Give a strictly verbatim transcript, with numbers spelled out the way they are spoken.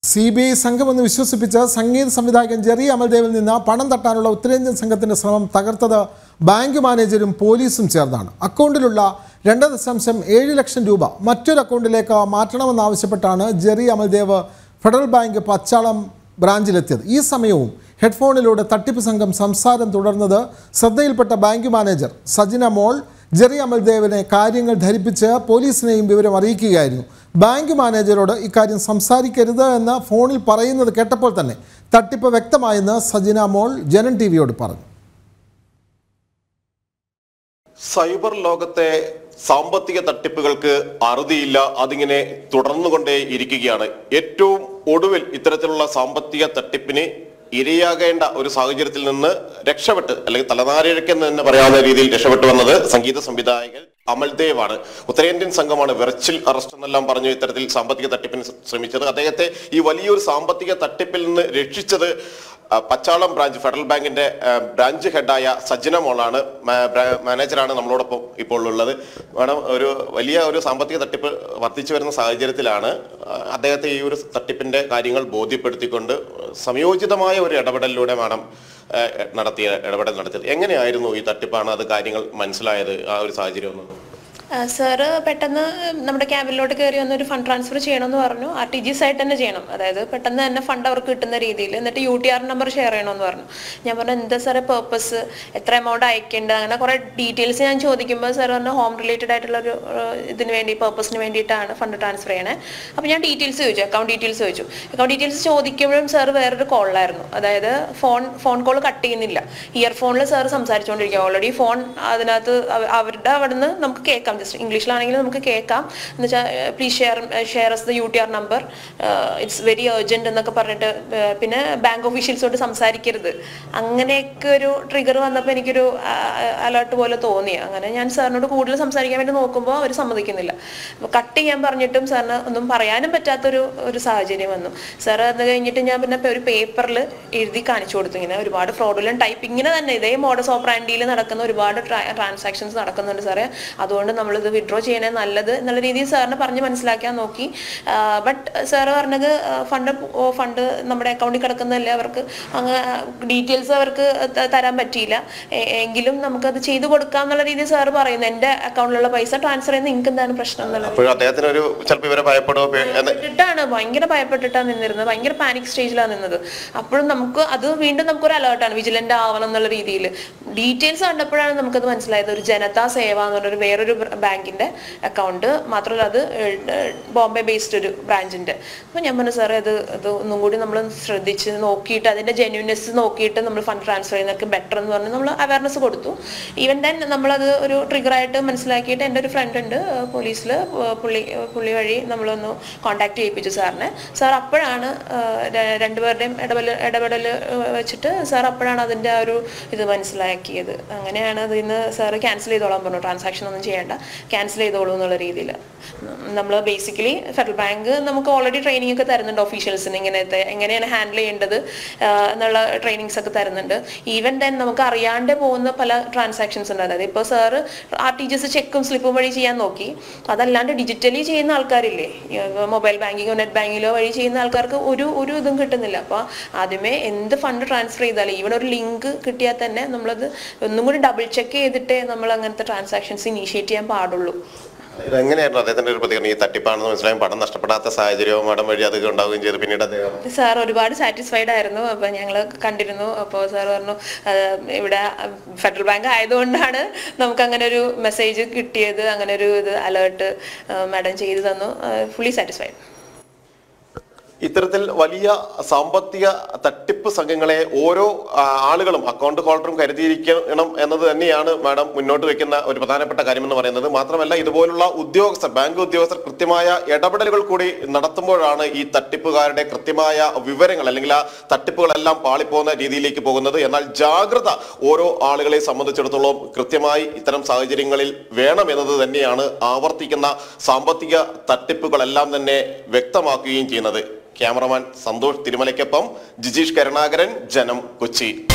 C B I സംഘമെന്ന് വിശ്വസിപ്പിച്ച് സംഗീത സംവിധായകൻ ജെറി അമൽദേവിൽ നിന്ന് പണം തട്ടാനുള്ള ഉത്തരേന്ത്യൻ സംഘത്തിന്റെ ശ്രമം തകർത്തത് ബാങ്ക് മാനേജരും പോലീസും ചേർന്നാണ്. അക്കൗണ്ടിലുള്ള രണ്ട് ദശാംശം ഏഴ് ലക്ഷം രൂപ മറ്റൊരു അക്കൗണ്ടിലേക്ക് മാറ്റണമെന്നാവശ്യപ്പെട്ടാണ് ജെറി അമൽദേവ് ഫെഡറൽ ബാങ്ക് പച്ചാളം ബ്രാഞ്ചിലെത്തിയത്. ഈ സമയവും ഹെഡ്ഫോണിലൂടെ തട്ടിപ്പ് സംഘം സംസാരം തുടർന്നത് ശ്രദ്ധയിൽപ്പെട്ട ബാങ്ക് മാനേജർ സജിന മോൾ ജെറി അമൽദേവിനെ കാര്യങ്ങൾ ധരിപ്പിച്ച് പോലീസിനെയും വിവരം അറിയിക്കുകയായിരുന്നു. ബാങ്ക് മാനേജരോട് ഇക്കാര്യം സംസാരിക്കരുത് എന്ന് ഫോണിൽ പറയുന്നത് കേട്ടപ്പോൾ തന്നെ തട്ടിപ്പ് വ്യക്തമായെന്ന് സജിന മോൾ ജനൻ ടി വിയോട് പറഞ്ഞു. സൈബർ ലോകത്തെ സാമ്പത്തിക തട്ടിപ്പുകൾക്ക് അറുതിയില്ല, അതിങ്ങനെ തുടർന്നുകൊണ്ടേ ഇരിക്കുകയാണ്. ഏറ്റവും ഒടുവിൽ ഇത്തരത്തിലുള്ള സാമ്പത്തിക തട്ടിപ്പിന് ഇരയാകേണ്ട ഒരു സാഹചര്യത്തിൽ നിന്ന് രക്ഷപ്പെട്ട് അല്ലെങ്കിൽ തലനാരിഴക്കെന്ന് തന്നെ പറയാവുന്ന രീതിയിൽ രക്ഷപ്പെട്ടു വന്നത് സംഗീത സംവിധായകൻ അമൽദേവ് ആണ്. ഉത്തരേന്ത്യൻ സംഘമാണ് വെർച്വൽ അറസ്റ്റ് എന്നെല്ലാം പറഞ്ഞു ഇത്തരത്തിൽ സാമ്പത്തിക തട്ടിപ്പിന് ശ്രമിച്ചത്. അദ്ദേഹത്തെ ഈ വലിയൊരു സാമ്പത്തിക തട്ടിപ്പിൽ നിന്ന് രക്ഷിച്ചത് പച്ചാളം ബ്രാഞ്ച് ഫെഡറൽ ബാങ്കിന്റെ ബ്രാഞ്ച് ഹെഡായ സജിന മോളാണ്. മാനേജറാണ് നമ്മളോടൊപ്പം ഇപ്പോൾ ഉള്ളത്. മാഡം, ഒരു വലിയ ഒരു സാമ്പത്തിക തട്ടിപ്പ് വർദ്ധിച്ചു വരുന്ന സാഹചര്യത്തിലാണ് അദ്ദേഹത്തെ ഈ ഒരു തട്ടിപ്പിന്റെ കാര്യങ്ങൾ ബോധ്യപ്പെടുത്തിക്കൊണ്ട് സംയോജിതമായ ഒരു ഇടപെടലിലൂടെ മാഡം നടത്തിയ ഇടപെടൽ നടത്തിയത്. എങ്ങനെയായിരുന്നു ഈ തട്ടിപ്പാണ് അത് കാര്യങ്ങൾ മനസ്സിലായത് ആ ഒരു സാഹചര്യം ഒന്ന്? സാറ് പെട്ടെന്ന് നമ്മുടെ ക്യാബിനിലോട്ട് കയറി വന്ന് ഒരു ഫണ്ട് ട്രാൻസ്ഫർ ചെയ്യണമെന്ന് പറഞ്ഞു. ആർ ടി ജി എസ് ആയിട്ട് തന്നെ ചെയ്യണം, അതായത് പെട്ടെന്ന് തന്നെ ഫണ്ട് അവർക്ക് കിട്ടുന്ന രീതിയിൽ. എന്നിട്ട് U T R number share ചെയ്യണമെന്ന് പറഞ്ഞു. ഞാൻ പറഞ്ഞു എന്താ സാറേ പേർപ്പസ്, എത്ര എമൗണ്ട് അയക്കേണ്ടത്, അങ്ങനെ കുറേ ഡീറ്റെയിൽസ് ഞാൻ ചോദിക്കുമ്പോൾ സാർ പറഞ്ഞു ഹോം റിലേറ്റഡ് ആയിട്ടുള്ള ഒരു ഇതിന് വേണ്ടി പർപ്പസിന് വേണ്ടിയിട്ടാണ് ഫണ്ട് ട്രാൻസ്ഫർ ചെയ്യണേ. അപ്പോൾ ഞാൻ ഡീറ്റെയിൽസ് ചോദിച്ചു, അക്കൗണ്ട് ഡീറ്റെയിൽസ് ചോദിച്ചു. അക്കൗണ്ട് ഡീറ്റെയിൽസ് ചോദിക്കുമ്പോഴും സാർ വേറൊരു കോളിലായിരുന്നു. അതായത് ഫോൺ ഫോൺ കോൾ കട്ട് ചെയ്യുന്നില്ല, ഇയർഫോണിൽ സാർ സംസാരിച്ചുകൊണ്ടിരിക്കുക. ഓൾറെഡി ഫോൺ അതിനകത്ത് അവരുടെ അവിടെ നിന്ന് നമുക്ക് കേൾക്കാം, ഇംഗ്ലീഷിലാണെങ്കിലും നമുക്ക് കേൾക്കാം. എന്ന് വെച്ചാൽ please share share as the U T R number, it's very urgent എന്നൊക്കെ പറഞ്ഞിട്ട്, പിന്നെ ബാങ്ക് ഓഫീഷ്യൽസോട് സംസാരിക്കരുത്, അങ്ങനെയൊക്കെ ഒരു ട്രിഗർ വന്നപ്പോൾ എനിക്കൊരു അലേർട്ട് പോലെ തോന്നി. അങ്ങനെ ഞാൻ സാറിനോട് കൂടുതൽ സംസാരിക്കാൻ വേണ്ടി നോക്കുമ്പോൾ അവർ സമ്മതിക്കുന്നില്ല. അപ്പോൾ കട്ട് ചെയ്യാൻ പറഞ്ഞിട്ടും സാറിന് ഒന്നും പറയാനും പറ്റാത്തൊരു ഒരു സാഹചര്യം വന്നു. സാർ അത് കഴിഞ്ഞിട്ട് ഞാൻ പിന്നെ ഒരു പേപ്പറിൽ എഴുതി കാണിച്ചു കൊടുത്തു. ഇങ്ങനെ ഒരുപാട് ഫ്രോഡുലൻ ടൈപ്പിങ്ങിന് തന്നെ ഇതേ മോഡസ് ഓപ്പറാൻഡിയിൽ നടക്കുന്ന ഒരുപാട് ട്രാൻസാക്ഷൻസ് നടക്കുന്നുണ്ട് സാറേ, അതുകൊണ്ട് നമ്മളിത് വിഡ്രോ ചെയ്യണേ നല്ലത് എന്നുള്ള രീതിയിൽ സാറിന് പറഞ്ഞ് മനസ്സിലാക്കാൻ നോക്കി. ബട്ട് സാറ് പറഞ്ഞത് ഫണ്ട് ഫണ്ട് നമ്മുടെ അക്കൗണ്ടിൽ കിടക്കുന്നതല്ലേ, അവർക്ക് അങ്ങ് ഡീറ്റെയിൽസ് അവർക്ക് തരാൻ പറ്റിയില്ല, എങ്കിലും നമുക്കത് ചെയ്തു കൊടുക്കാം എന്നുള്ള രീതിയിൽ സാറ് പറയുന്നത്. എൻ്റെ അക്കൗണ്ടിലുള്ള പൈസ ട്രാൻസ്ഫർ ചെയ്യുന്ന നിങ്ങൾക്ക് എന്താണ് പ്രശ്നം എന്നുള്ളത് ഭയപ്പെട്ടിട്ടാണ് ഭയങ്കര ഭയപ്പെട്ടിട്ടാണ് നിന്നിരുന്നത്, ഭയങ്കര പാനിക് സ്റ്റേജിലാണ് നിന്നത്. അപ്പോഴും നമുക്ക് അത് വീണ്ടും നമുക്കൊരു അലേർട്ടാണ്, വിജിലന്റ് ആവണം എന്നുള്ള രീതിയിൽ. ഡീറ്റെയിൽസ് കണ്ടപ്പോഴാണ് നമുക്കത് മനസ്സിലായത് ഒരു ജനതാ സേവ എന്ന് പറഞ്ഞൊരു വേറൊരു ബാങ്കിന്റെ അക്കൗണ്ട്, മാത്രമല്ല അത് ബോംബെ ബേസ്ഡ് ഒരു ബ്രാഞ്ചിന്റെ. അപ്പോൾ ഞാൻ പറഞ്ഞു സാറേ അത് അത് ഒന്നും കൂടി നമ്മൾ ശ്രദ്ധിച്ച് നോക്കിയിട്ട് അതിന്റെ ജെന്യൂനെസ് നോക്കിയിട്ട് നമ്മൾ ഫണ്ട് ട്രാൻസ്ഫർ ചെയ്യുന്നതൊക്കെ ബെറ്റർ എന്ന് പറഞ്ഞ് നമ്മൾ അവയർനെസ് കൊടുത്തു. ഈവൻ ദെൻ നമ്മളത് ഒരു ട്രിഗറായിട്ട് മനസ്സിലാക്കിയിട്ട് എൻ്റെ ഒരു ഫ്രണ്ട് ഉണ്ട് പോലീസിൽ, പുള്ളി പുള്ളി വഴി നമ്മളൊന്ന് കോൺടാക്ട് ചെയ്യിപ്പിച്ചു സാറിനെ. സാർ അപ്പോഴാണ് രണ്ടുപേരുടെയും ഇടപെടൽ ഇടപെടൽ വെച്ചിട്ട് സാർ അപ്പോഴാണ് അതിൻ്റെ ആ ഒരു ഇത് മനസ്സിലാക്കിയത്. അങ്ങനെയാണ് അതിൽ നിന്ന് സാറ് ക്യാൻസൽ ചെയ്തോളാൻ പറഞ്ഞു, ട്രാൻസാക്ഷൻ ഒന്നും ചെയ്യേണ്ട, ക്യാൻസൽ ചെയ്തോളൂ എന്നുള്ള രീതിയിൽ. നമ്മൾ ബേസിക്കലി ഫെഡറൽ ബാങ്ക് നമുക്ക് ഓൾറെഡി ട്രെയിനിങ് ഒക്കെ തരുന്നുണ്ട് ഓഫീഷ്യൽസിന്, ഇങ്ങനത്തെ എങ്ങനെയാണ് ഹാൻഡിൽ ചെയ്യേണ്ടത് എന്നുള്ള ട്രെയിനിങ്സ് ഒക്കെ തരുന്നുണ്ട്. ഈവൻ ദെൻ നമുക്ക് അറിയാണ്ട് പോകുന്ന പല ട്രാൻസാക്ഷൻസ് ഉണ്ട്. അതായത് ഇപ്പോൾ sir R T G S ചെക്കും സ്ലിപ്പും വഴി ചെയ്യാൻ നോക്കി, അതല്ലാണ്ട് ഡിജിറ്റലി ചെയ്യുന്ന ആൾക്കാരില്ലേ, മൊബൈൽ ബാങ്കിങ്ങോ നെറ്റ് ബാങ്കിങ്ങോ വഴി ചെയ്യുന്ന ആൾക്കാർക്ക് ഒരു ഒരു ഇതും കിട്ടുന്നില്ല. അപ്പോൾ ആദ്യമേ എന്ത് ഫണ്ട് ട്രാൻസ്ഫർ ചെയ്താലും ഈവൻ ഒരു ലിങ്ക് കിട്ടിയാൽ തന്നെ നമ്മളത് ഒന്നും കൂടി ഡബിൾ ചെക്ക് ചെയ്തിട്ടേ നമ്മൾ അങ്ങനത്തെ ട്രാൻസാക്ഷൻസ് ഇനീഷ്യേറ്റ് ചെയ്യാൻ പാടുള്ളൂ. എങ്ങനെയായിരുന്നു അദ്ദേഹത്തിന്റെ ഒരു പ്രതികരണം? ഈ തട്ടിപ്പാണെന്ന് മനസ്സിലായും പണം നഷ്ടപ്പെടാത്ത സാഹചര്യവും മാഡം വഴി അത് ഉണ്ടാവുകയും ചെയ്തു. പിന്നീട് അദ്ദേഹം സാർ ഒരുപാട് സാറ്റിസ്ഫൈഡ് ആയിരുന്നു. അപ്പോൾ ഞങ്ങൾ കണ്ടിരുന്നു. അപ്പോൾ സാർ പറഞ്ഞു ഇവിടെ ഫെഡറൽ ബാങ്ക് ആയതുകൊണ്ടാണ് നമുക്ക് അങ്ങനെ ഒരു മെസ്സേജ് കിട്ടിയത്, അങ്ങനെ ഒരു ഇത് അലേർട്ട് മാഡം ചെയ്തു തന്നു. Fully satisfied. ഇത്തരത്തിൽ വലിയ സാമ്പത്തിക തട്ടിപ്പ് സംഘങ്ങളെ ഓരോ ആളുകളും അക്കൗണ്ട് ഹോൾഡറും കരുതിയിരിക്കണം എന്നത് തന്നെയാണ് മാഡം മുന്നോട്ട് വെക്കുന്ന ഒരു പ്രധാനപ്പെട്ട കാര്യമെന്ന് പറയുന്നത്. മാത്രമല്ല ഇതുപോലുള്ള ഉദ്യോഗസ്ഥർ, ബാങ്ക് ഉദ്യോഗസ്ഥർ കൃത്യമായ ഇടപെടലുകൾ കൂടി നടത്തുമ്പോഴാണ് ഈ തട്ടിപ്പുകാരുടെ കൃത്യമായ വിവരങ്ങൾ അല്ലെങ്കിൽ ആ തട്ടിപ്പുകളെല്ലാം പാളിപ്പോകുന്ന രീതിയിലേക്ക് പോകുന്നത്. എന്നാൽ ജാഗ്രത ഓരോ ആളുകളെ സംബന്ധിച്ചിടത്തോളം കൃത്യമായി ഇത്തരം സാഹചര്യങ്ങളിൽ വേണം എന്നത് തന്നെയാണ് ആവർത്തിക്കുന്ന സാമ്പത്തിക തട്ടിപ്പുകളെല്ലാം തന്നെ വ്യക്തമാക്കുകയും ചെയ്യുന്നത്. ക്യാമറമാൻ സന്തോഷ് തിരുമലയ്ക്കൊപ്പം ജിജീഷ് കരുണാകരൻ, ജനം, കൊച്ചി.